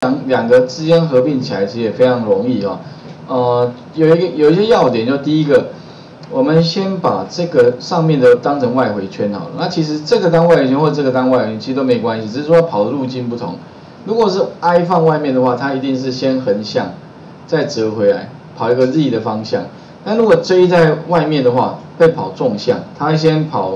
两个之间合并起来其实也非常容易啊。有一些要点，就第一个，我们先把这个上面的当成外回圈好了。那其实这个当外回圈或这个当外回圈其实都没关系，只是说跑的路径不同。如果是 I 放外面的话，它一定是先横向，再折回来，跑一个 Z 的方向。那如果 J 在外面的话，会跑纵向，它会先跑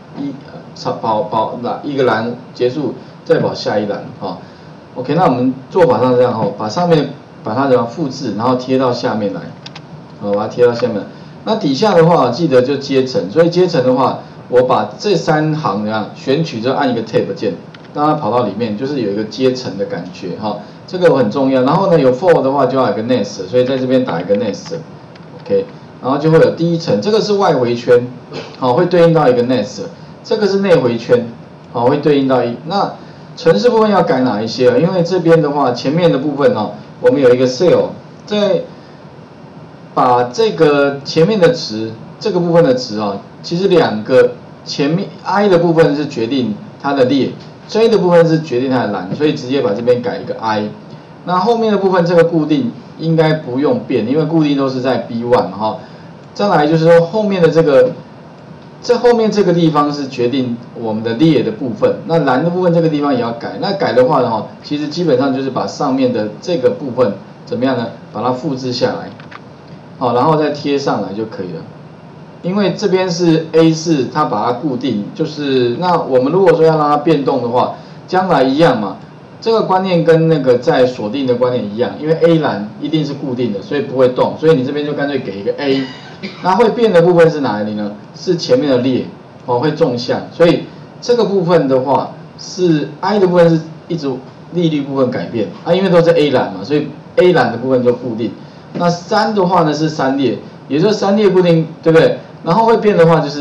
一个栏结束，再跑下一栏哈。OK， 那我们做法上这样哈，把上面把它这样复制，然后贴到下面来，把它贴到下面。那底下的话，记得就阶层，所以阶层的话，我把这3行选取，就按一个 Tab 键，让它跑到里面，就是有一个阶层的感觉哈。这个很重要。然后呢，有 for 的话就要有一个 nest， 所以在这边打一个 nest，OK， 然后就会有第一层，这个是外回圈，好，会对应到一个 nest， 这个是内回圈，好，会对应到那程式部分要改哪一些？因为这边的话，前面的部分我们有一个 cell， 在把这个前面的值，这个部分的值其实两个前面 I 的部分是决定它的列 ，J 的部分是决定它的栏，所以直接把这边改一个 I。那后面的部分这个固定应该不用变，因为固定都是在 B1 哈。再来就是说后面的这后面这个地方是决定我们的列的部分，那栏的部分这个地方也要改。那改的话呢，其实基本上就是把上面的这个部分怎么样呢？把它复制下来，好，然后再贴上来就可以了。因为这边是 A4， 它把它固定，就是那我们如果说要让它变动的话，将来一样嘛。这个观念跟那个在锁定的观念一样，因为 A 栏一定是固定的，所以不会动，所以你这边就干脆给一个 A。那会变的部分是哪里呢？是前面的列，会纵向，所以这个部分的话是 I 的部分是一直利率部分改变因为都是 A 栏嘛，所以 A 栏的部分就固定。那3的话呢是3列，也就是3列固定，对不对？然后会变的话就是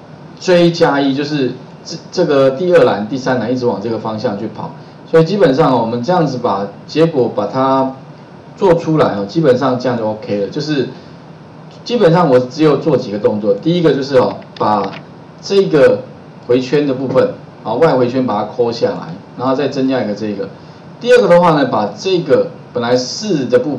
J 加1，就是这个第2栏、第3栏一直往这个方向去跑。所以基本上我们这样子把结果把它做出来基本上这样就 OK 了。就是基本上我只有做几个动作，第一个就是把这个回圈的部分外回圈把它抠下来，然后再增加一个这个。第二个的话呢，把这个本来4的部分